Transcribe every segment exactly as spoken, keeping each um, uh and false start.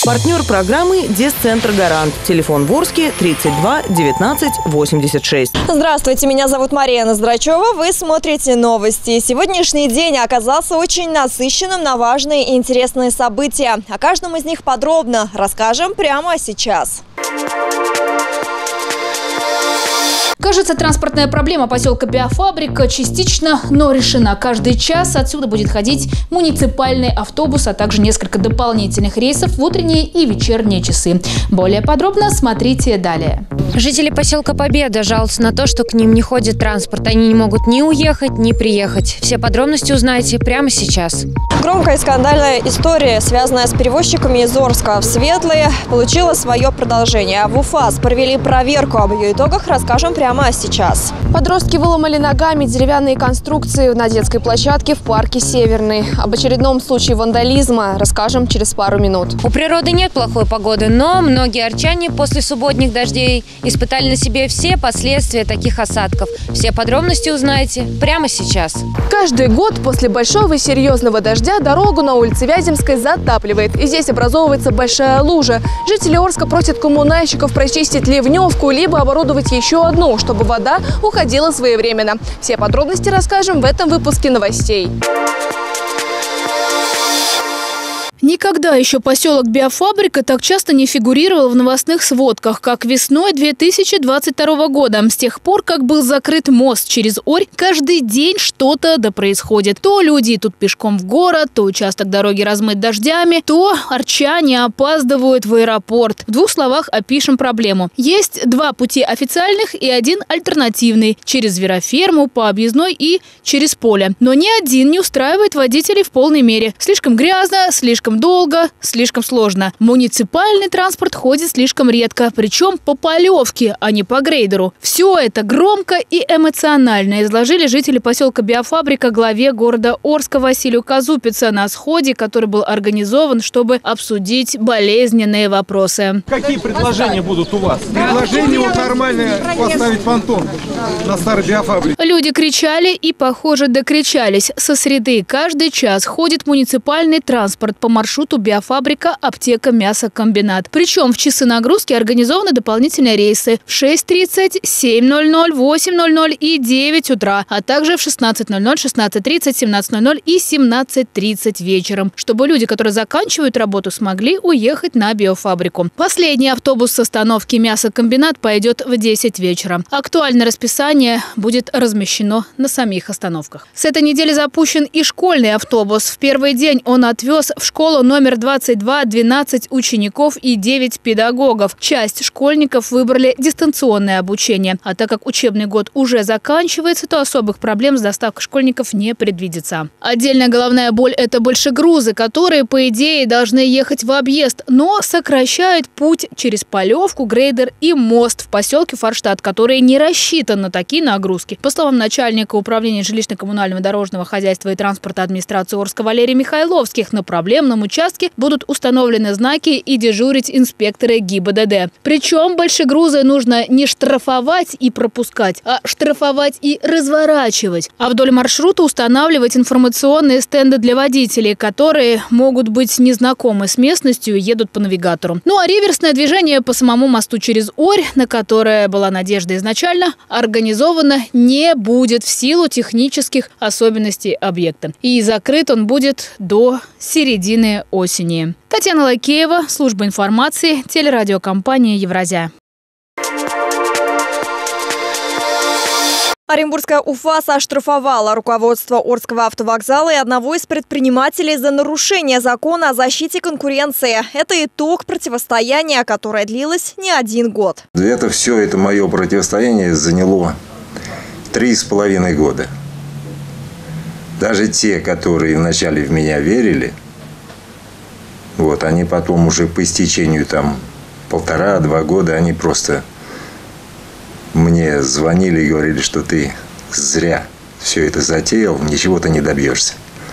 Партнер программы «Десцентр Гарант». Телефон в Орске тридцать два девятнадцать восемьдесят шесть. Здравствуйте, меня зовут Мария Ноздрачева. Вы смотрите новости. Сегодняшний день оказался очень насыщенным на важные и интересные события. О каждом из них подробно расскажем прямо сейчас. Кажется, транспортная проблема поселка Биофабрика частично, но решена. Каждый час отсюда будет ходить муниципальный автобус, а также несколько дополнительных рейсов в утренние и вечерние часы. Более подробно смотрите далее. Жители поселка Победа жалуются на то, что к ним не ходит транспорт. Они не могут ни уехать, ни приехать. Все подробности узнаете прямо сейчас. Громкая и скандальная история, связанная с перевозчиками из Орска в Светлые, получила свое продолжение. В УФАС провели проверку. Об ее итогах расскажем прямо сейчас. Подростки выломали ногами деревянные конструкции на детской площадке в парке Северный. Об очередном случае вандализма расскажем через пару минут. У природы нет плохой погоды, но многие арчане после субботних дождей испытали на себе все последствия таких осадков. Все подробности узнаете прямо сейчас. Каждый год после большого и серьезного дождя дорогу на улице Вяземской затапливает. И здесь образовывается большая лужа. Жители Орска просят коммунальщиков прочистить ливневку, либо оборудовать еще одну, чтобы вода уходила своевременно. Все подробности расскажем в этом выпуске новостей. Никогда еще поселок Биофабрика так часто не фигурировал в новостных сводках, как весной две тысячи двадцать второго года. С тех пор, как был закрыт мост через Орь, каждый день что-то да происходит. То люди идут пешком в город, то участок дороги размыт дождями, то арчане опаздывают в аэропорт. В двух словах опишем проблему. Есть два пути официальных и один альтернативный. Через звероферму, по объездной и через поле. Но ни один не устраивает водителей в полной мере. Слишком грязно, слишком долго, слишком сложно. Муниципальный транспорт ходит слишком редко, причем по полевке, а не по грейдеру. Все это громко и эмоционально изложили жители поселка Биофабрика главе города Орска Василию Казупице на сходе, который был организован, чтобы обсудить болезненные вопросы. Какие предложения будут у вас? Предложение вот нормальное поставить понтон на старой Биофабрике. Люди кричали и, похоже, докричались. Со среды каждый час ходит муниципальный транспорт по маршруту Биофабрика, аптека, мясокомбинат. Причем в часы нагрузки организованы дополнительные рейсы в шесть тридцать, семь ноль ноль, восемь ноль ноль и девять утра, а также в шестнадцать ноль ноль, шестнадцать тридцать, семнадцать ноль ноль и семнадцать тридцать вечером, чтобы люди, которые заканчивают работу, смогли уехать на Биофабрику. Последний автобус с остановки мясокомбинат пойдет в десять вечера. Актуальное расписание будет размещено на самих остановках. С этой недели запущен и школьный автобус. В первый день он отвез в школу номер двадцать два двенадцать учеников и девять педагогов. Часть школьников выбрали дистанционное обучение. А так как учебный год уже заканчивается, то особых проблем с доставкой школьников не предвидится. Отдельная головная боль – это большегрузы, которые, по идее, должны ехать в объезд, но сокращают путь через полевку, грейдер и мост в поселке Форштадт, который не рассчитан на такие нагрузки. По словам начальника управления жилищно-коммунального дорожного хозяйства и транспорта администрации Орска Валерия Михайловских, на проблемном участке будут установлены знаки и дежурить инспекторы ГИБДД. Причем большегрузы нужно не штрафовать и пропускать, а штрафовать и разворачивать. А вдоль маршрута устанавливать информационные стенды для водителей, которые могут быть незнакомы с местностью и едут по навигатору. Ну а реверсное движение по самому мосту через Орь, на которое была надежда изначально, организовано не будет в силу технических особенностей объекта. И закрыт он будет до середины осени. Татьяна Лакеева, служба информации, телерадиокомпания «Евразия». Оренбургская УФАС оштрафовала руководство Орского автовокзала и одного из предпринимателей за нарушение закона о защите конкуренции. Это итог противостояния, которое длилось не один год. Это все, это мое противостояние заняло три с половиной года. Даже те, которые вначале в меня верили, вот, они потом уже по истечению там полтора-два года, они просто мне звонили и говорили, что ты зря все это затеял, ничего ты не добьешься.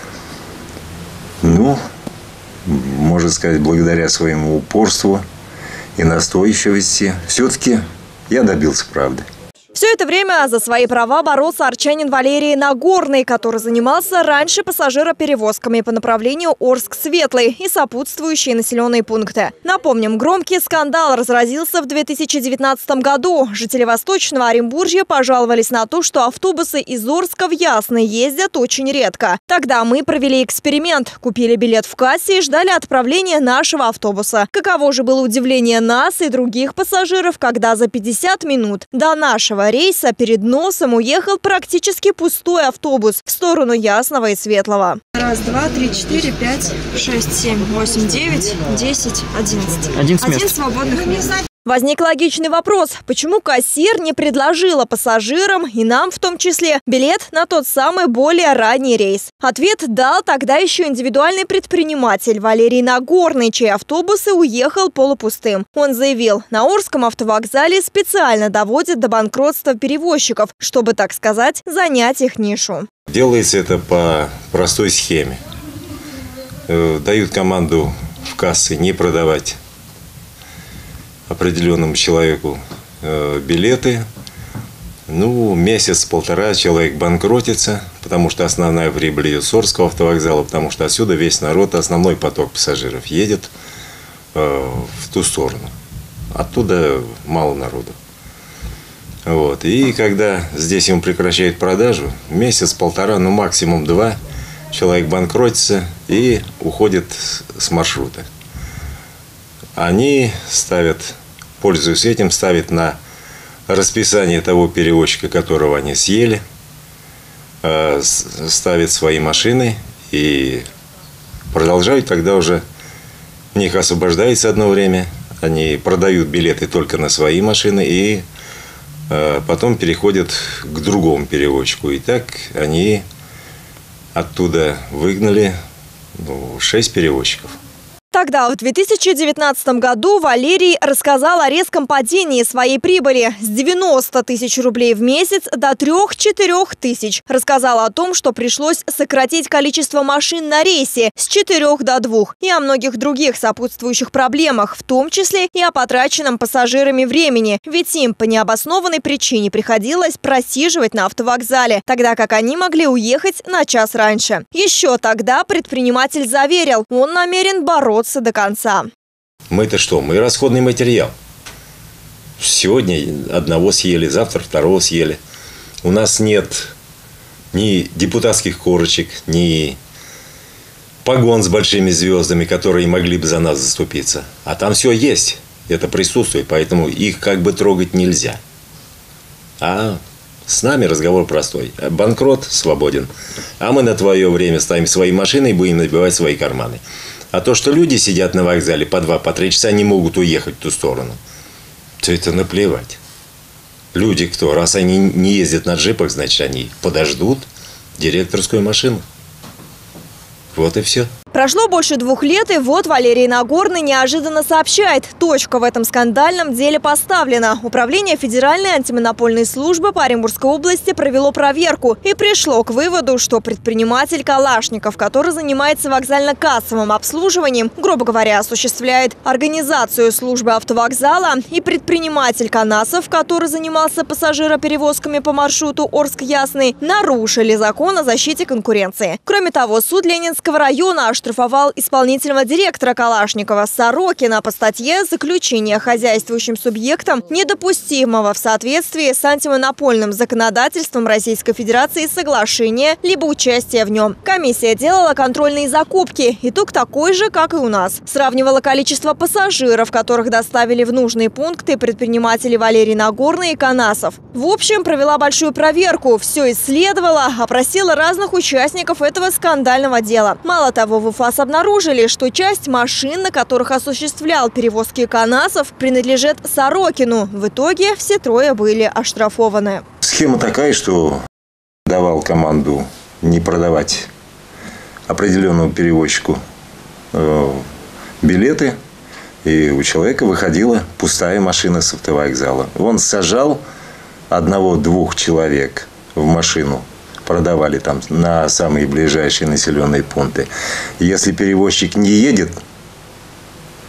Ну, можно сказать, благодаря своему упорству и настойчивости, все-таки я добился правды. Все это время за свои права боролся арчанин Валерий Нагорный, который занимался раньше пассажироперевозками по направлению Орск-Светлый и сопутствующие населенные пункты. Напомним, громкий скандал разразился в две тысячи девятнадцатом году. Жители Восточного Оренбуржья пожаловались на то, что автобусы из Орска в Ясный ездят очень редко. Тогда мы провели эксперимент, купили билет в кассе и ждали отправления нашего автобуса. Каково же было удивление нас и других пассажиров, когда за пятьдесят минут до нашего рейса перед носом уехал практически пустой автобус в сторону Ясного и Светлого. Раз, два, три, четыре, пять, шесть, семь, восемь, девять, десять, одиннадцать. Одиннадцать мест. Один свободных мест. Возник логичный вопрос, почему кассир не предложила пассажирам, и нам в том числе, билет на тот самый более ранний рейс? Ответ дал тогда еще индивидуальный предприниматель Валерий Нагорный, чей автобус и уехал полупустым. Он заявил, на Орском автовокзале специально доводят до банкротства перевозчиков, чтобы, так сказать, занять их нишу. Делается это по простой схеме. Дают команду в кассы не продавать определенному человеку э, билеты. Ну, месяц-полтора человек банкротится, потому что основная прибыль идет с Орского автовокзала, потому что отсюда весь народ, основной поток пассажиров едет э, в ту сторону. Оттуда мало народу. Вот. И когда здесь ему прекращают продажу, месяц-полтора, ну максимум два, человек банкротится и уходит с маршрута. Они ставят, пользуясь этим, ставят на расписание того перевозчика, которого они съели, ставят свои машины и продолжают, тогда уже у них освобождается одно время, они продают билеты только на свои машины и потом переходят к другому перевозчику. И так они оттуда выгнали ну, шесть перевозчиков. Тогда, в две тысячи девятнадцатом году, Валерий рассказал о резком падении своей прибыли с девяноста тысяч рублей в месяц до трёх-четырёх тысяч. Рассказал о том, что пришлось сократить количество машин на рейсе с четырёх до двух и о многих других сопутствующих проблемах, в том числе и о потраченном пассажирами времени. Ведь им по необоснованной причине приходилось просиживать на автовокзале, тогда как они могли уехать на час раньше. Еще тогда предприниматель заверил, он намерен бороться до конца. Мы-то что? Мы расходный материал. Сегодня одного съели, завтра второго съели. У нас нет ни депутатских корочек, ни погон с большими звездами, которые могли бы за нас заступиться. А там все есть. Это присутствует, поэтому их как бы трогать нельзя. А с нами разговор простой. Банкрот свободен. А мы на твое время ставим свои машины и будем набивать свои карманы. А то, что люди сидят на вокзале по два, по три часа, не могут уехать в ту сторону, то это наплевать. Люди кто? Раз они не ездят на джипах, значит, они подождут директорскую машину. Вот и все. Прошло больше двух лет, и вот Валерий Нагорный неожиданно сообщает, точка в этом скандальном деле поставлена. Управление Федеральной антимонопольной службы по Оренбургской области провело проверку и пришло к выводу, что предприниматель Калашников, который занимается вокзально-кассовым обслуживанием, грубо говоря, осуществляет организацию службы автовокзала, и предприниматель Канасов, который занимался пассажироперевозками по маршруту Орск-Ясный, нарушили закон о защите конкуренции. Кроме того, суд Ленинского района оштрафовал исполнительного директора Калашникова Сорокина по статье «Заключение хозяйствующим субъектом недопустимого в соответствии с антимонопольным законодательством Российской Федерации соглашения либо участия в нем». Комиссия делала контрольные закупки. Итог такой же, как и у нас. Сравнивала количество пассажиров, которых доставили в нужные пункты предприниматели Валерий Нагорный и Канасов. В общем, провела большую проверку, все исследовала, опросила разных участников этого скандального дела. Мало того, в УФАС обнаружили, что часть машин, на которых осуществлял перевозки Канасов, принадлежит Сорокину. В итоге все трое были оштрафованы. Схема такая, что давал команду не продавать определенному перевозчику э, билеты, и у человека выходила пустая машина с автовокзала. Он сажал одного-двух человек в машину, продавали там на самые ближайшие населенные пункты. Если перевозчик не едет,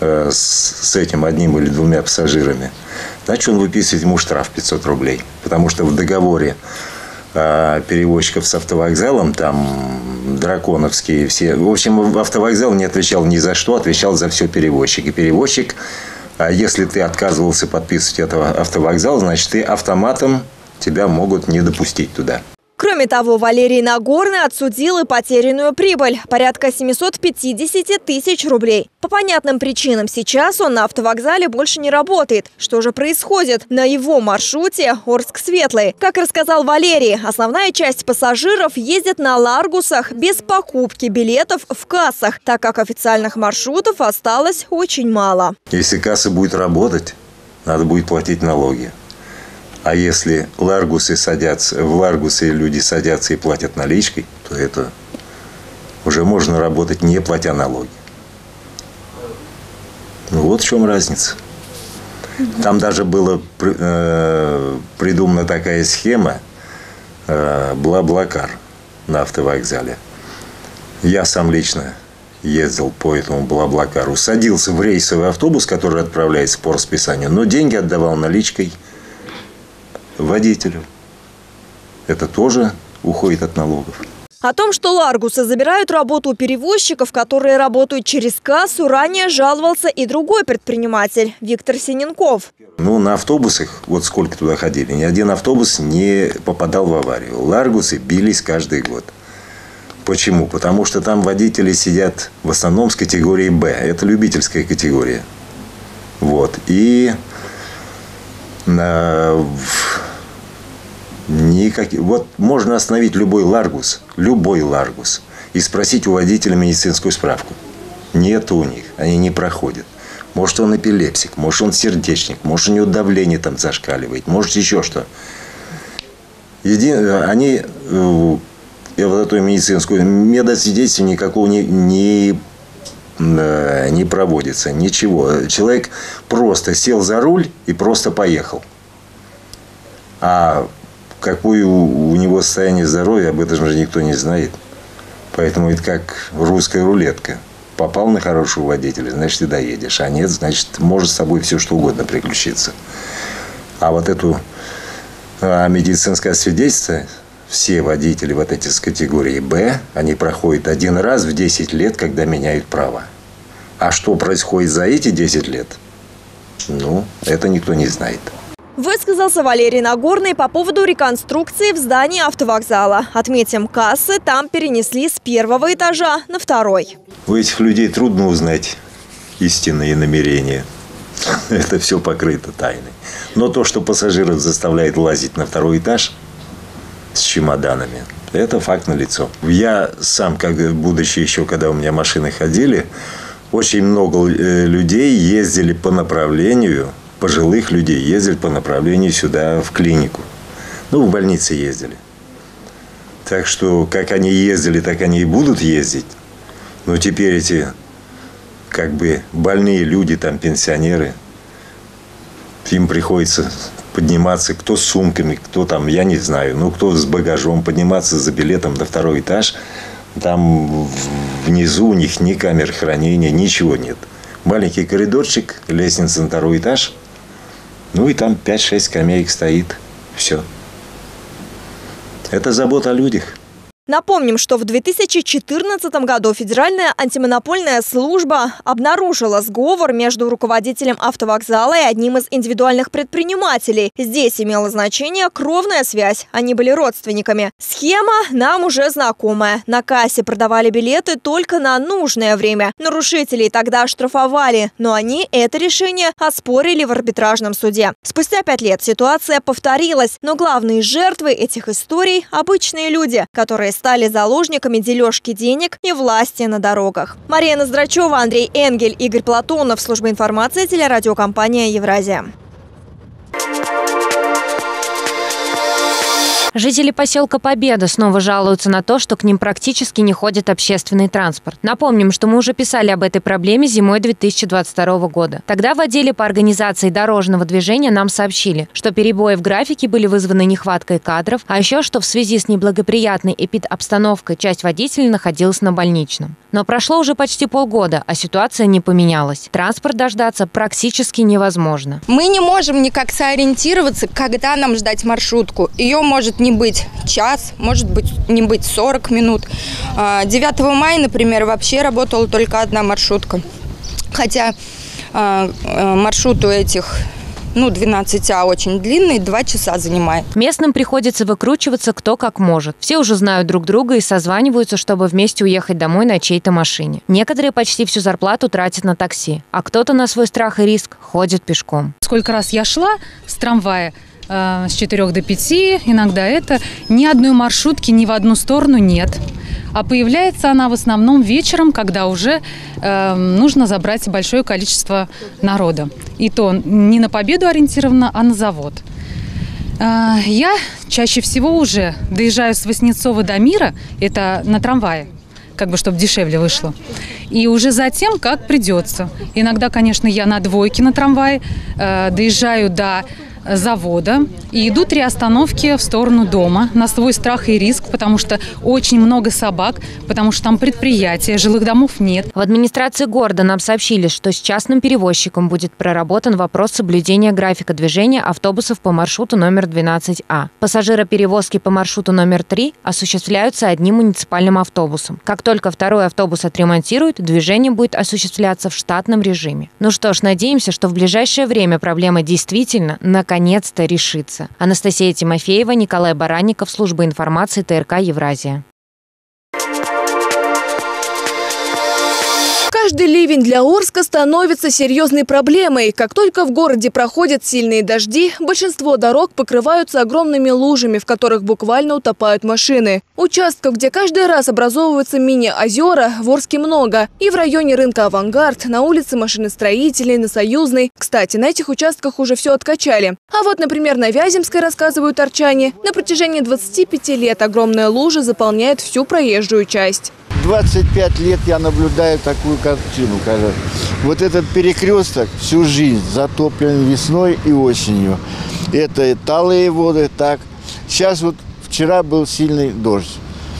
э, с, с этим одним или двумя пассажирами, значит, он выписывает ему штраф пятьсот рублей. Потому что в договоре э, перевозчиков с автовокзалом, там драконовские все... В общем, автовокзал не отвечал ни за что, отвечал за все перевозчик. И перевозчик, а если ты отказывался подписывать этого автовокзал, значит, ты автоматом тебя могут не допустить туда. Кроме того, Валерий Нагорный отсудил и потерянную прибыль – порядка семисот пятидесяти тысяч рублей. По понятным причинам сейчас он на автовокзале больше не работает. Что же происходит на его маршруте Орск-Светлый? Как рассказал Валерий, основная часть пассажиров ездит на ларгусах без покупки билетов в кассах, так как официальных маршрутов осталось очень мало. Если касса будет работать, надо будет платить налоги. А если ларгусы садятся, в ларгусы люди садятся и платят наличкой, то это уже можно работать, не платя налоги. Ну, вот в чем разница. Там даже была э, придумана такая схема э, Бла-Блакар на автовокзале. Я сам лично ездил по этому Бла-Блакару. Садился в рейсовый автобус, который отправляется по расписанию, но деньги отдавал наличкой водителю. Это тоже уходит от налогов. О том, что ларгусы забирают работу у перевозчиков, которые работают через кассу, ранее жаловался и другой предприниматель – Виктор Синенков. Ну, на автобусах, вот сколько туда ходили, ни один автобус не попадал в аварию. Ларгусы бились каждый год. Почему? Потому что там водители сидят в основном с категории «Б». Это любительская категория. Вот. И на... Никак... Вот можно остановить любой ларгус, любой ларгус, и спросить у водителя медицинскую справку. Нет у них, они не проходят. Может, он эпилепсик, может, он сердечник, может, у него давление там зашкаливает, может, еще что. Еди... Они, я вот эту медицинскую, медосвидетельства никакого не, не, не проводится, ничего. Человек просто сел за руль и просто поехал. А какое у него состояние здоровья, об этом же никто не знает. Поэтому это как русская рулетка. Попал на хорошего водителя, значит, и доедешь. А нет, значит, может с собой все что угодно приключиться. А вот эту а, медицинское свидетельство, все водители вот эти с категории «Б», они проходят один раз в десять лет, когда меняют права. А что происходит за эти десять лет, ну, это никто не знает. Высказался Валерий Нагорный по поводу реконструкции в здании автовокзала. Отметим, кассы там перенесли с первого этажа на второй. У этих людей трудно узнать истинные намерения. Это все покрыто тайной. Но то, что пассажиров заставляет лазить на второй этаж с чемоданами, это факт налицо. Я сам, как будучи еще, когда у меня машины ходили, очень много людей ездили по направлению, пожилых людей ездили по направлению сюда, в клинику. Ну, в больнице ездили. Так что, как они ездили, так они и будут ездить. Но теперь эти, как бы, больные люди, там, пенсионеры, им приходится подниматься, кто с сумками, кто там, я не знаю, ну, кто с багажом, подниматься за билетом на второй этаж. Там внизу у них ни камер хранения, ничего нет. Маленький коридорчик, лестница на второй этаж. Ну, и там пять-шесть скамеек стоит. Все. Это забота о людях. Напомним, что в две тысячи четырнадцатом году Федеральная антимонопольная служба обнаружила сговор между руководителем автовокзала и одним из индивидуальных предпринимателей. Здесь имела значение кровная связь, они были родственниками. Схема нам уже знакомая. На кассе продавали билеты только на нужное время. Нарушителей тогда оштрафовали, но они это решение оспорили в арбитражном суде. Спустя пять лет ситуация повторилась, но главные жертвы этих историй – обычные люди, которые стали заложниками дележки денег и власти на дорогах. Мария Ноздрачева, Андрей Энгель, Игорь Платонов. Служба информации, телерадиокомпания «Евразия». Жители поселка Победа снова жалуются на то, что к ним практически не ходит общественный транспорт. Напомним, что мы уже писали об этой проблеме зимой две тысячи двадцать второго года. Тогда в отделе по организации дорожного движения нам сообщили, что перебои в графике были вызваны нехваткой кадров, а еще что в связи с неблагоприятной эпидобстановкой часть водителей находилась на больничном. Но прошло уже почти полгода, а ситуация не поменялась. Транспорт дождаться практически невозможно. Мы не можем никак сориентироваться, когда нам ждать маршрутку. Ее может не быть час, может быть не быть сорок минут. девятого мая, например, вообще работала только одна маршрутка. Хотя маршрут у этих... Ну, двенадцать А очень длинный, два часа занимает. Местным приходится выкручиваться кто как может. Все уже знают друг друга и созваниваются, чтобы вместе уехать домой на чьей-то машине. Некоторые почти всю зарплату тратят на такси, а кто-то на свой страх и риск ходит пешком. Сколько раз я шла с трамвая э, с четырёх до пяти, иногда это, ни одной маршрутки ни в одну сторону нет. А появляется она в основном вечером, когда уже э, нужно забрать большое количество народа. И то не на Победу ориентировано, а на завод. Э, я чаще всего уже доезжаю с Васнецова до Мира, это на трамвае, как бы чтобы дешевле вышло. И уже затем, как придется. Иногда, конечно, я на двойке на трамвае э, доезжаю до завода и иду три остановки в сторону дома на свой страх и риск, потому что очень много собак, потому что там предприятия, жилых домов нет. В администрации города нам сообщили, что с частным перевозчиком будет проработан вопрос соблюдения графика движения автобусов по маршруту номер двенадцать А. Пассажироперевозки по маршруту номер три осуществляются одним муниципальным автобусом. Как только второй автобус отремонтируют, движение будет осуществляться в штатном режиме. Ну что ж, надеемся, что в ближайшее время проблема действительно наконец наконец-то решится. Анастасия Тимофеева, Николай Баранников, служба информации ТРК «Евразия». Каждый ливень для Орска становится серьезной проблемой. Как только в городе проходят сильные дожди, большинство дорог покрываются огромными лужами, в которых буквально утопают машины. Участков, где каждый раз образовываются мини-озера, в Орске много. И в районе рынка «Авангард», на улице Машиностроителей, на Союзной. Кстати, на этих участках уже все откачали. А вот, например, на Вяземской, рассказывают арчане, на протяжении двадцати пяти лет огромная лужа заполняет всю проезжую часть. двадцать пять лет я наблюдаю такую картину. Когда вот этот перекресток всю жизнь затоплен весной и осенью. Это и талые воды, так. Сейчас вот вчера был сильный дождь.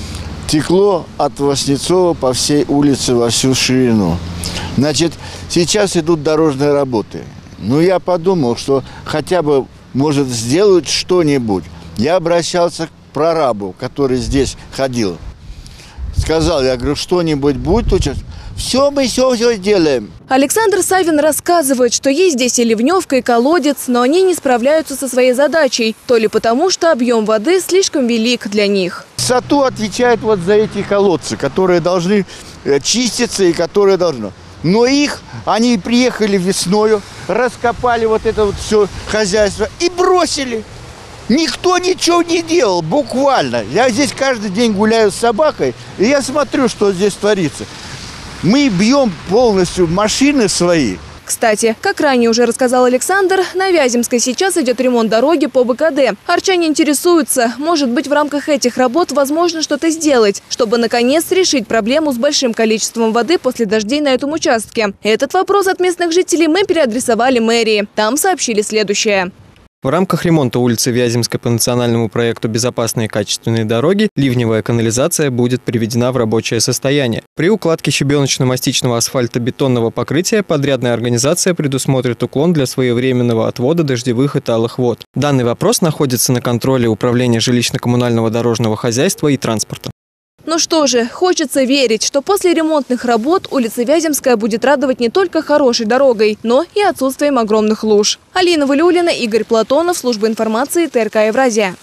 Текло от Васнецова по всей улице во всю ширину. Значит, сейчас идут дорожные работы. Ну, я подумал, что хотя бы, может, сделают что-нибудь. Я обращался к прорабу, который здесь ходил. Сказал, я говорю, что-нибудь будет сейчас? Все, мы все, все сделаем. Александр Савин рассказывает, что есть здесь и ливневка, и колодец, но они не справляются со своей задачей. То ли потому, что объем воды слишком велик для них. САТУ отвечает вот за эти колодцы, которые должны чиститься и которые должны. Но их, они приехали весною, раскопали вот это вот все хозяйство и бросили. Никто ничего не делал, буквально. Я здесь каждый день гуляю с собакой, и я смотрю, что здесь творится. Мы бьем полностью машины свои. Кстати, как ранее уже рассказал Александр, на Вяземской сейчас идет ремонт дороги по БКД. Арчане интересуются, может быть, в рамках этих работ возможно что-то сделать, чтобы наконец решить проблему с большим количеством воды после дождей на этом участке. Этот вопрос от местных жителей мы переадресовали мэрии. Там сообщили следующее. В рамках ремонта улицы Вяземской по национальному проекту «Безопасные и качественные дороги» ливневая канализация будет приведена в рабочее состояние. При укладке щебеночно-мастичного асфальтобетонного покрытия подрядная организация предусмотрит уклон для своевременного отвода дождевых и талых вод. Данный вопрос находится на контроле Управления жилищно-коммунального дорожного хозяйства и транспорта. Ну что же, хочется верить, что после ремонтных работ улица Вяземская будет радовать не только хорошей дорогой, но и отсутствием огромных луж. Алина Валиуллина, Игорь Платонов, служба информации ТРК «Евразия».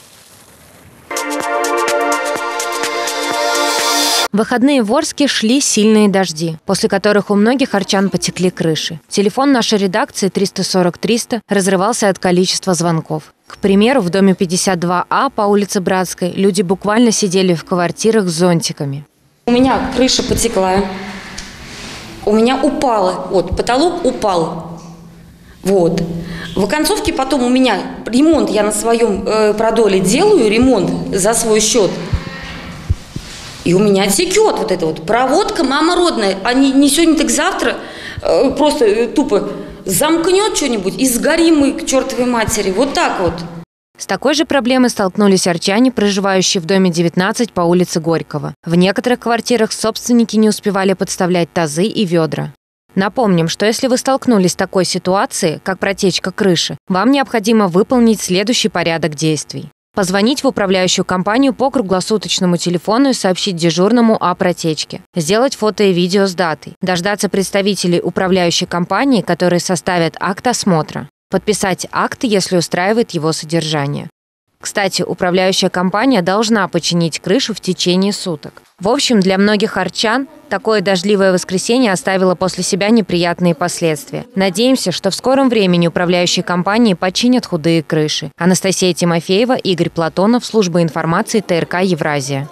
В выходные в Орске шли сильные дожди, после которых у многих арчан потекли крыши. Телефон нашей редакции триста сорок триста разрывался от количества звонков. К примеру, в доме пятьдесят два А по улице Братской люди буквально сидели в квартирах с зонтиками. У меня крыша потекла, у меня упала, вот потолок упал. Вот. В оконцовке потом у меня ремонт, я на своем э, продоле делаю ремонт за свой счет. И у меня текет вот эта вот проводка, мама родная, а не, не сегодня, так завтра э, просто э, тупо замкнет что-нибудь и сгорим мы к чертовой матери. Вот так вот. С такой же проблемой столкнулись арчане, проживающие в доме девятнадцать по улице Горького. В некоторых квартирах собственники не успевали подставлять тазы и ведра. Напомним, что если вы столкнулись с такой ситуацией, как протечка крыши, вам необходимо выполнить следующий порядок действий. Позвонить в управляющую компанию по круглосуточному телефону и сообщить дежурному о протечке. Сделать фото и видео с датой. Дождаться представителей управляющей компании, которые составят акт осмотра. Подписать акт, если устраивает его содержание. Кстати, управляющая компания должна починить крышу в течение суток. В общем, для многих арчан такое дождливое воскресенье оставило после себя неприятные последствия. Надеемся, что в скором времени управляющие компании починят худые крыши. Анастасия Тимофеева, Игорь Платонов, служба информации ТРК «Евразия».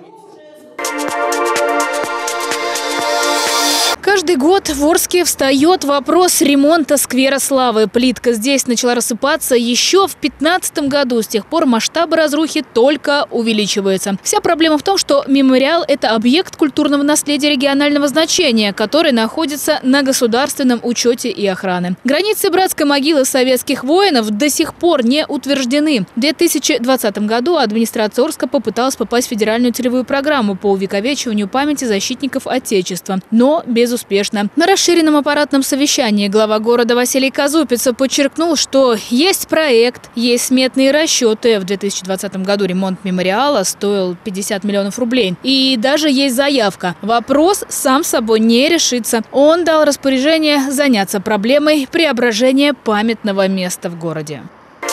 Каждый год в Орске встает вопрос ремонта сквера Славы. Плитка здесь начала рассыпаться еще в две тысячи пятнадцатом году. С тех пор масштабы разрухи только увеличиваются. Вся проблема в том, что мемориал – это объект культурного наследия регионального значения, который находится на государственном учете и охране. Границы братской могилы советских воинов до сих пор не утверждены. В две тысячи двадцатом году администрация Орска попыталась попасть в федеральную целевую программу по увековечиванию памяти защитников Отечества, но без успешно. На расширенном аппаратном совещании глава города Василий Казупица подчеркнул, что есть проект, есть сметные расчеты. В две тысячи двадцатом году ремонт мемориала стоил пятьдесят миллионов рублей. И даже есть заявка. Вопрос сам собой не решится. Он дал распоряжение заняться проблемой преображения памятного места в городе.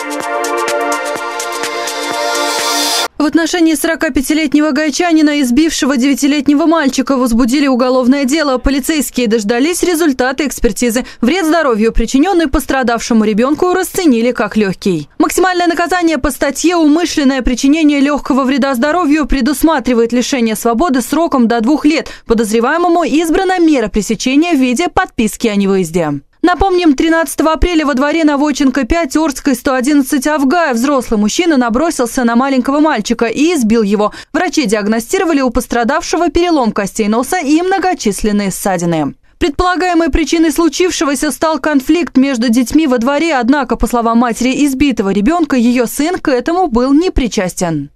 В отношении сорокапятилетнего гайчанина, избившего девятилетнего мальчика, возбудили уголовное дело. Полицейские дождались результата экспертизы. Вред здоровью, причиненный пострадавшему ребенку, расценили как легкий. Максимальное наказание по статье «Умышленное причинение легкого вреда здоровью» предусматривает лишение свободы сроком до двух лет. Подозреваемому избрана мера пресечения в виде подписки о невыезде. Напомним, тринадцатого апреля во дворе Навойченко пять Орской сто одиннадцать Авгая взрослый мужчина набросился на маленького мальчика и избил его. Врачи диагностировали у пострадавшего перелом костей носа и многочисленные ссадины. Предполагаемой причиной случившегося стал конфликт между детьми во дворе, однако, по словам матери избитого ребенка, ее сын к этому был не причастен.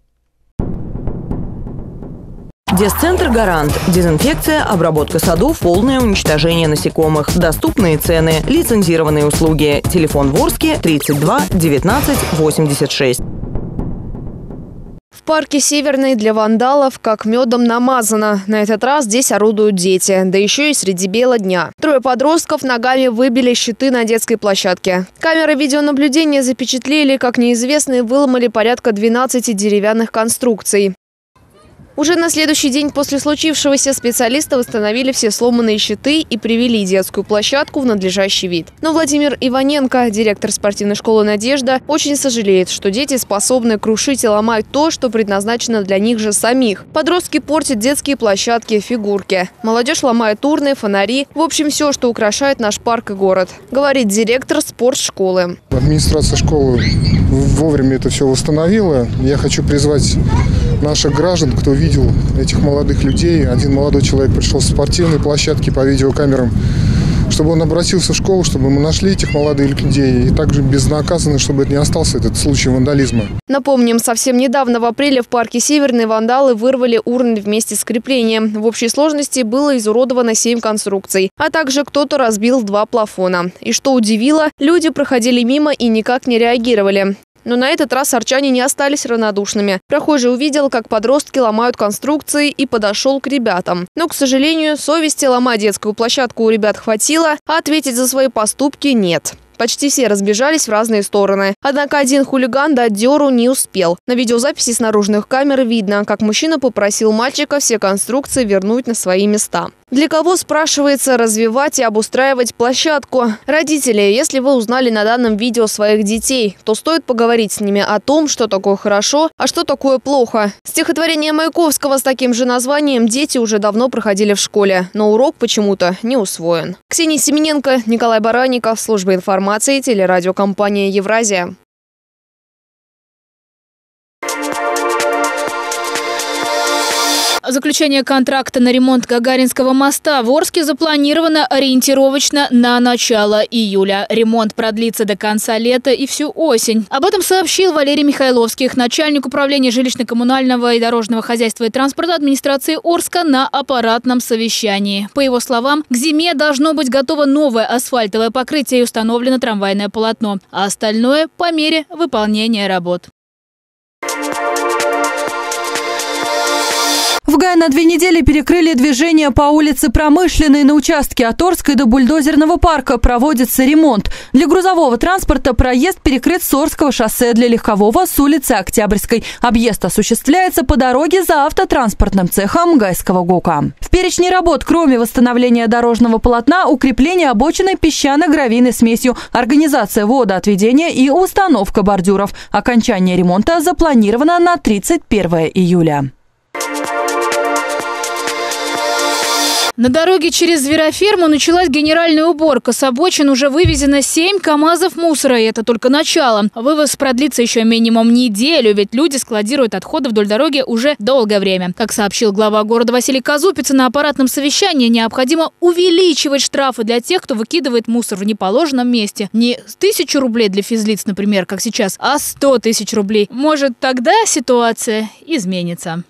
Десцентр «Гарант». Дезинфекция, обработка садов, полное уничтожение насекомых. Доступные цены, лицензированные услуги. Телефон в Орске тридцать два девятнадцать восемьдесят шесть. В парке Северный для вандалов как медом намазано. На этот раз здесь орудуют дети, да еще и среди бела дня. Трое подростков ногами выбили щиты на детской площадке. Камеры видеонаблюдения запечатлели, как неизвестные выломали порядка двенадцати деревянных конструкций. Уже на следующий день после случившегося специалисты восстановили все сломанные щиты и привели детскую площадку в надлежащий вид. Но Владимир Иваненко, директор спортивной школы «Надежда», очень сожалеет, что дети способны крушить и ломать то, что предназначено для них же самих. Подростки портят детские площадки, фигурки. Молодежь ломает урны, фонари. В общем, все, что украшает наш парк и город, говорит директор спортшколы. Администрация школы вовремя это все восстановила. Я хочу призвать наших граждан, кто видел этих молодых людей. Один молодой человек пришел с спортивной площадки по видеокамерам, чтобы он обратился в школу, чтобы мы нашли этих молодых людей и также безнаказанно, чтобы это не остался этот случай вандализма. Напомним, совсем недавно в апреле в парке Северный вандалы вырвали урны вместе с креплением. В общей сложности было изуродовано семь конструкций, а также кто-то разбил два плафона. И что удивило, люди проходили мимо и никак не реагировали. Но на этот раз арчане не остались равнодушными. Прохожий увидел, как подростки ломают конструкции, и подошел к ребятам. Но, к сожалению, совести ломать детскую площадку у ребят хватило, а ответить за свои поступки нет. Почти все разбежались в разные стороны. Однако один хулиган дать дёру не успел. На видеозаписи с наружных камер видно, как мужчина попросил мальчика все конструкции вернуть на свои места. Для кого, спрашивается, развивать и обустраивать площадку? Родители, если вы узнали на данном видео своих детей, то стоит поговорить с ними о том, что такое хорошо, а что такое плохо. Стихотворение Маяковского с таким же названием дети уже давно проходили в школе, но урок почему-то не усвоен. Ксения Семененко, Николай Баранников, служба информации информацией телерадиокомпания «Евразия». Заключение контракта на ремонт Гагаринского моста в Орске запланировано ориентировочно на начало июля. Ремонт продлится до конца лета и всю осень. Об этом сообщил Валерий Михайловских, начальник управления жилищно-коммунального и дорожного хозяйства и транспорта администрации Орска, на аппаратном совещании. По его словам, к зиме должно быть готово новое асфальтовое покрытие и установлено трамвайное полотно, а остальное по мере выполнения работ. В Гае на две недели перекрыли движение по улице Промышленной. На участке от Орской до бульдозерного парка проводится ремонт. Для грузового транспорта проезд перекрыт с Орского шоссе, для легкового с улицы Октябрьской. Объезд осуществляется по дороге за автотранспортным цехом Гайского ГОКа. В перечне работ, кроме восстановления дорожного полотна, укрепление обочины песчано-гравийной смесью, организация водоотведения и установка бордюров. Окончание ремонта запланировано на тридцать первое июля. На дороге через звероферму началась генеральная уборка. С обочин уже вывезено семь КАМАЗов мусора, и это только начало. Вывоз продлится еще минимум неделю, ведь люди складируют отходы вдоль дороги уже долгое время. Как сообщил глава города Василий Казупица на аппаратном совещании, необходимо увеличивать штрафы для тех, кто выкидывает мусор в неположенном месте. Не тысячу рублей для физлиц, например, как сейчас, а сто тысяч рублей. Может, тогда ситуация изменится.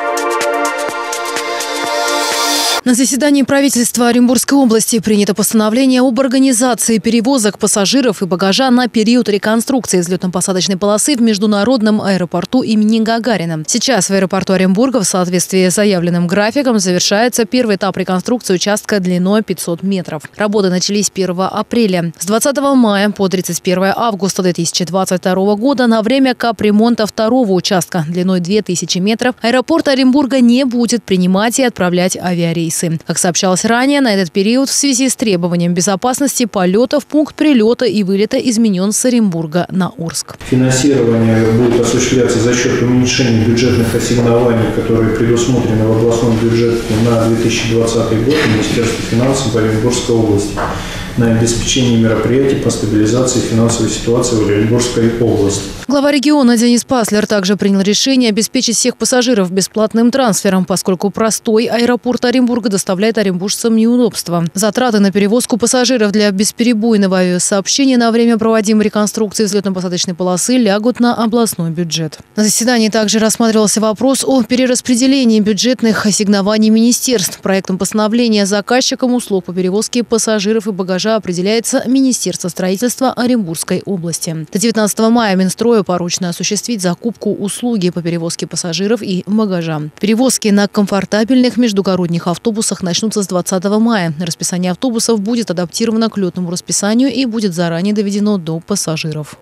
На заседании правительства Оренбургской области принято постановление об организации перевозок пассажиров и багажа на период реконструкции взлетно-посадочной полосы в международном аэропорту имени Гагарина. Сейчас в аэропорту Оренбурга в соответствии с заявленным графиком завершается первый этап реконструкции участка длиной пятьсот метров. Работы начались первого апреля. С двадцатого мая по тридцать первое августа две тысячи двадцать второго года на время капремонта второго участка длиной две тысячи метров аэропорт Оренбурга не будет принимать и отправлять авиарейсы. Как сообщалось ранее, на этот период в связи с требованием безопасности полетов пункт прилета и вылета изменен с Оренбурга на Орск. Финансирование будет осуществляться за счет уменьшения бюджетных ассигнований, которые предусмотрены в областном бюджете на две тысячи двадцатый год Министерства финансов Оренбургской области на обеспечение мероприятий по стабилизации финансовой ситуации в Оренбургской области. Глава региона Денис Паслер также принял решение обеспечить всех пассажиров бесплатным трансфером, поскольку простой аэропорт Оренбурга доставляет оренбуржцам неудобства. Затраты на перевозку пассажиров для бесперебойного авиасообщения на время проводимой реконструкции взлетно-посадочной полосы лягут на областной бюджет. На заседании также рассматривался вопрос о перераспределении бюджетных ассигнований министерств. Проектом постановления заказчиком услуг по перевозке пассажиров и багажа определяется Министерство строительства Оренбургской области. До девятнадцатого мая Минстрою поручено осуществить закупку услуги по перевозке пассажиров и багажа. Перевозки на комфортабельных междугородних автобусах начнутся с двадцатого мая. Расписание автобусов будет адаптировано к летному расписанию и будет заранее доведено до пассажиров.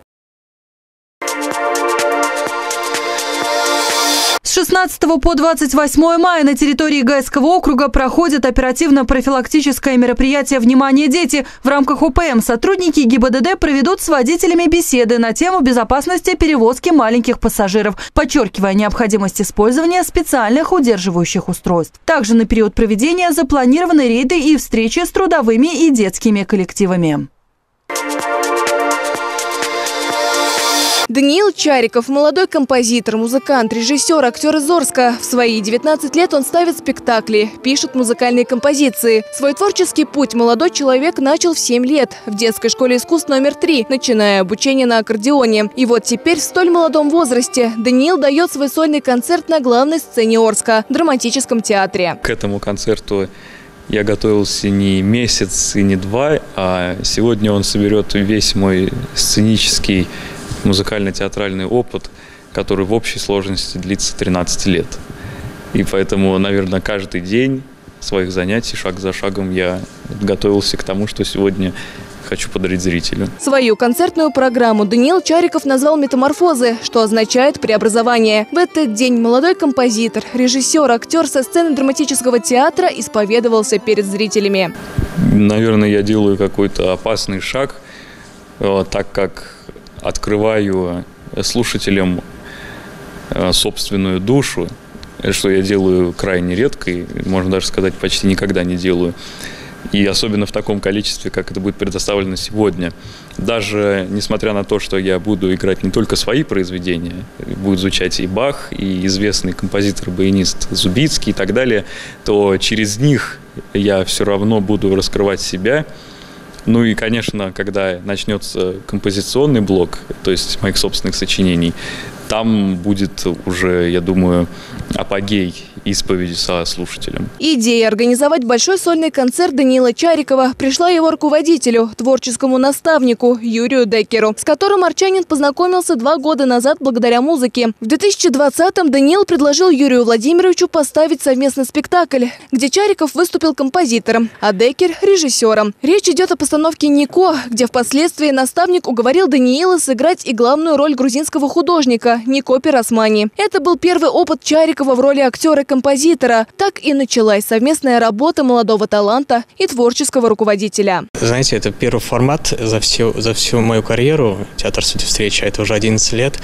С шестнадцатого по двадцать восьмое мая на территории Гайского округа проходит оперативно-профилактическое мероприятие «Внимание, дети». В рамках О П М сотрудники ГИБДД проведут с водителями беседы на тему безопасности перевозки маленьких пассажиров, подчеркивая необходимость использования специальных удерживающих устройств. Также на период проведения запланированы рейды и встречи с трудовыми и детскими коллективами. Даниил Чариков – молодой композитор, музыкант, режиссер, актер из Орска. В свои девятнадцать лет он ставит спектакли, пишет музыкальные композиции. Свой творческий путь молодой человек начал в семь лет в детской школе искусств номер три, начиная обучение на аккордеоне. И вот теперь в столь молодом возрасте Даниил дает свой сольный концерт на главной сцене Орска – драматическом театре. К этому концерту я готовился не месяц и не два, а сегодня он соберет весь мой сценический музыкально-театральный опыт, который в общей сложности длится тринадцать лет. И поэтому, наверное, каждый день своих занятий, шаг за шагом, я готовился к тому, что сегодня хочу подарить зрителю. Свою концертную программу Даниил Чариков назвал «Метаморфозы», что означает «преобразование». В этот день молодой композитор, режиссер, актер со сцены драматического театра исповедовался перед зрителями. Наверное, я делаю какой-то опасный шаг, так как открываю слушателям собственную душу, что я делаю крайне редко, и, можно даже сказать, почти никогда не делаю. И особенно в таком количестве, как это будет предоставлено сегодня. Даже несмотря на то, что я буду играть не только свои произведения, будет звучать и Бах, и известный композитор-баянист Зубицкий и так далее, то через них я все равно буду раскрывать себя. Ну и, конечно, когда начнется композиционный блок, то есть моих собственных сочинений, там будет уже, я думаю, апогей исповеди со слушателем. Идея организовать большой сольный концерт Даниила Чарикова пришла его руководителю, творческому наставнику Юрию Деккеру, с которым арчанин познакомился два года назад благодаря музыке. В две тысячи двадцатом Даниил предложил Юрию Владимировичу поставить совместный спектакль, где Чариков выступил композитором, а Деккер – режиссером. Речь идет о постановке «Нико», где впоследствии наставник уговорил Даниила сыграть и главную роль грузинского художника Нико Пиросмани. Это был первый опыт Чарикова в роли актера и композитора. Так и началась совместная работа молодого таланта и творческого руководителя. Знаете, это первый формат за всю, за всю мою карьеру. Театр «Суть встречи», это уже одиннадцать лет.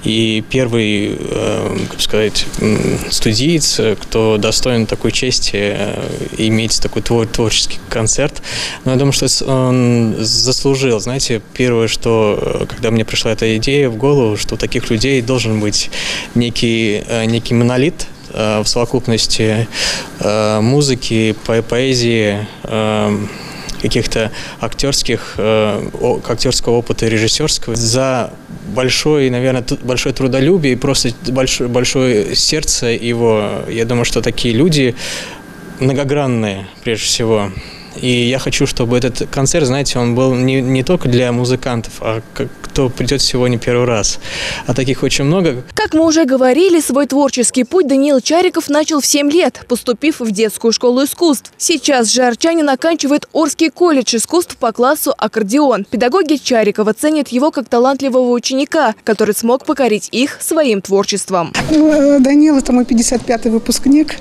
И первый, э, как сказать, студиец, кто достоин такой чести э, иметь такой твор, творческий концерт. Но я думаю, что он заслужил. Знаете, первое, что, когда мне пришла эта идея в голову, что у таких людей должен быть некий, э, некий монолит в совокупности э, музыки, по поэзии, э, каких-то актерских, э, актерского опыта режиссерского, за большое, наверное, большое трудолюбие и просто большое, большое сердце его. Я думаю, что такие люди многогранные, прежде всего. И я хочу, чтобы этот концерт, знаете, он был не, не только для музыкантов, а кто придет сегодня первый раз. А таких очень много. Как мы уже говорили, свой творческий путь Даниил Чариков начал в семь лет, поступив в детскую школу искусств. Сейчас же арчанин оканчивает Орский колледж искусств по классу аккордеон. Педагоги Чарикова ценят его как талантливого ученика, который смог покорить их своим творчеством. Даниил – это мой пятьдесят пятый выпускник.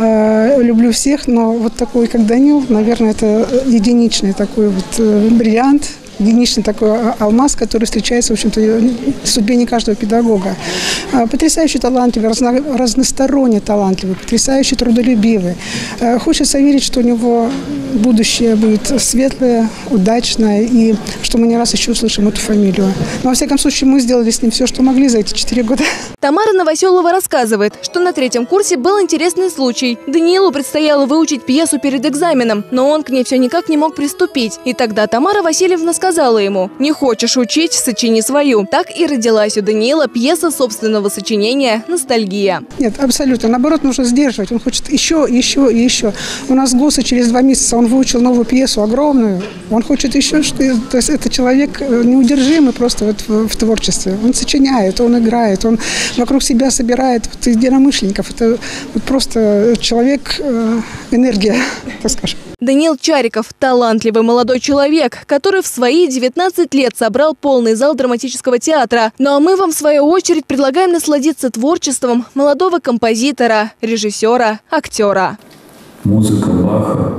Люблю всех, но вот такой, как Даниил, наверное, это единичный такой вот бриллиант, единичный такой алмаз, который встречается, в общем-то, в судьбе не каждого педагога. Потрясающе талантливый, разно, разносторонне талантливый, потрясающе трудолюбивый. Хочется верить, что у него будущее будет светлое, удачное, и что мы не раз еще услышим эту фамилию. Но, во всяком случае, мы сделали с ним все, что могли за эти четыре года. Тамара Новоселова рассказывает, что на третьем курсе был интересный случай. Даниилу предстояло выучить пьесу перед экзаменом, но он к ней все никак не мог приступить. И тогда Тамара Васильевна сказала ему: «Не хочешь учить, сочини свою». Так и родилась у Даниила пьеса собственного сочинения «Ностальгия». Нет, абсолютно. Наоборот, нужно сдерживать. Он хочет еще, еще и еще. У нас ГОСа через два месяца он выучил новую пьесу, огромную. Он хочет еще, что... То есть это человек неудержимый просто вот в, в творчестве. Он сочиняет, он играет, он вокруг себя собирает вот единомышленников. Это вот просто человек, э, энергия, так скажем. Даниил Чариков – талантливый молодой человек, который в свои девятнадцать лет собрал полный зал драматического театра. Ну а мы вам, в свою очередь, предлагаем насладиться творчеством молодого композитора, режиссера, актера. Музыка Баха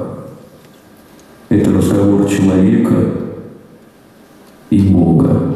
– это разговор человека и Бога.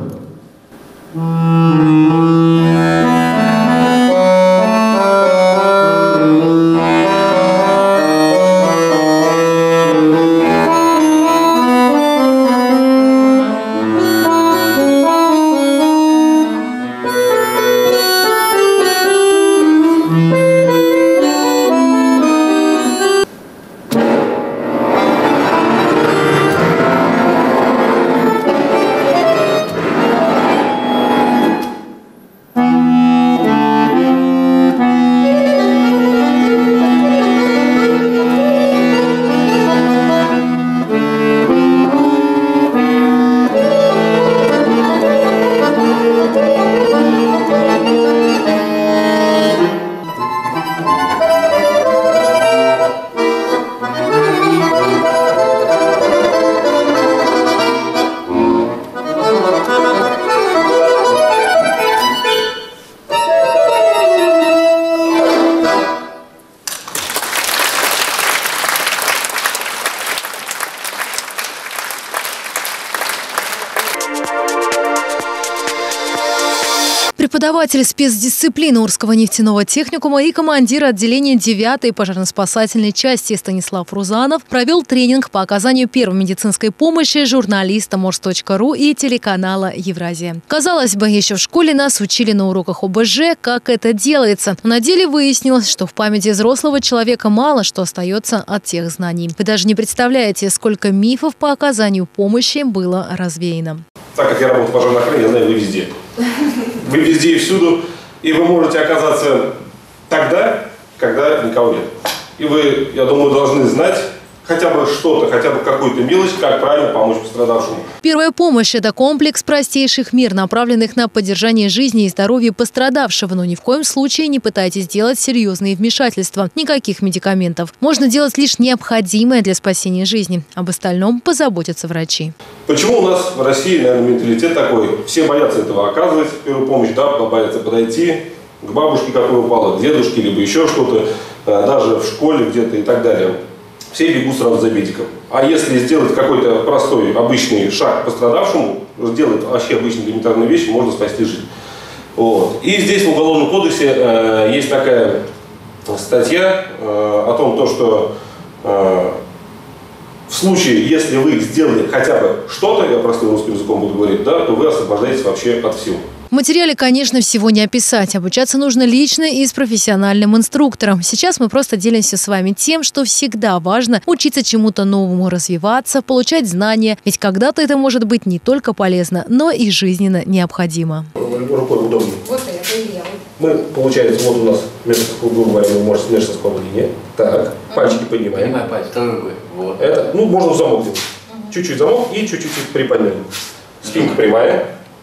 Преподаватель спецдисциплины Урского нефтяного техникума и командир отделения девятой пожарно-спасательной части Станислав Рузанов провел тренинг по оказанию первой медицинской помощи журналистам морс точка ру и телеканала «Евразия». Казалось бы, еще в школе нас учили на уроках о бэ жэ, как это делается. Но на деле выяснилось, что в памяти взрослого человека мало что остается от тех знаний. Вы даже не представляете, сколько мифов по оказанию помощи было развеяно. Так как я работаю в пожарной охране, я знаю, вы везде. Вы везде и всюду, и вы можете оказаться тогда, когда никого нет. И вы, я думаю, должны знать хотя бы что-то, хотя бы какую-то мелочь, как правильно помочь пострадавшему. Первая помощь – это комплекс простейших мер, направленных на поддержание жизни и здоровья пострадавшего. Но ни в коем случае не пытайтесь делать серьезные вмешательства. Никаких медикаментов. Можно делать лишь необходимое для спасения жизни. Об остальном позаботятся врачи. Почему у нас в России, наверное, менталитет такой? Все боятся этого оказывать, первую помощь, да, боятся подойти к бабушке, которая упала, к дедушке, либо еще что-то, даже в школе где-то и так далее. Все бегут сразу за медиком. А если сделать какой-то простой, обычный шаг пострадавшему, сделать вообще обычные элементарные вещи, можно спасти жизнь. Вот. И здесь в Уголовном кодексе э, есть такая статья э, о том, то, что э, в случае, если вы сделали хотя бы что-то, я простым русским языком буду говорить, да, то вы освобождаетесь вообще от всего. В материале, конечно, всего не описать. Обучаться нужно лично и с профессиональным инструктором. Сейчас мы просто делимся с вами тем, что всегда важно учиться чему-то новому, развиваться, получать знания. Ведь когда-то это может быть не только полезно, но и жизненно необходимо. Рукой удобно. Вот это и я. Мы, получается, вот у нас межсоскобная линия. Так, пальчики поднимаем. Поднимай пальцы, второй рукой. Вот. Это, ну, можно в замок делать. Чуть-чуть замок и чуть-чуть приподняли. Спинка прямая.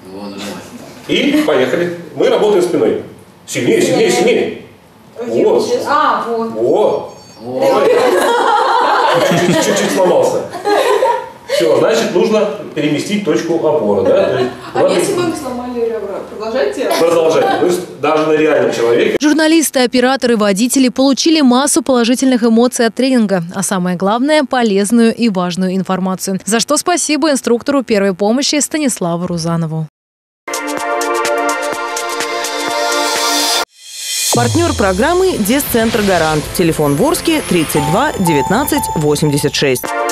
И поехали. Мы работаем спиной. Сильнее, сильнее, сильнее. Вот. А, вот. Вот. Чуть-чуть сломался. Все, значит, нужно переместить точку опоры. Да? То есть, а ладно, если мы сломали ребра, продолжайте? Продолжайте. То есть даже на реальном человеке. Журналисты, операторы, водители получили массу положительных эмоций от тренинга. А самое главное – полезную и важную информацию. За что спасибо инструктору первой помощи Станиславу Рузанову. Партнер программы Десцентр Гарант. Телефон в Орске тридцать два девятнадцать восемьдесят шесть.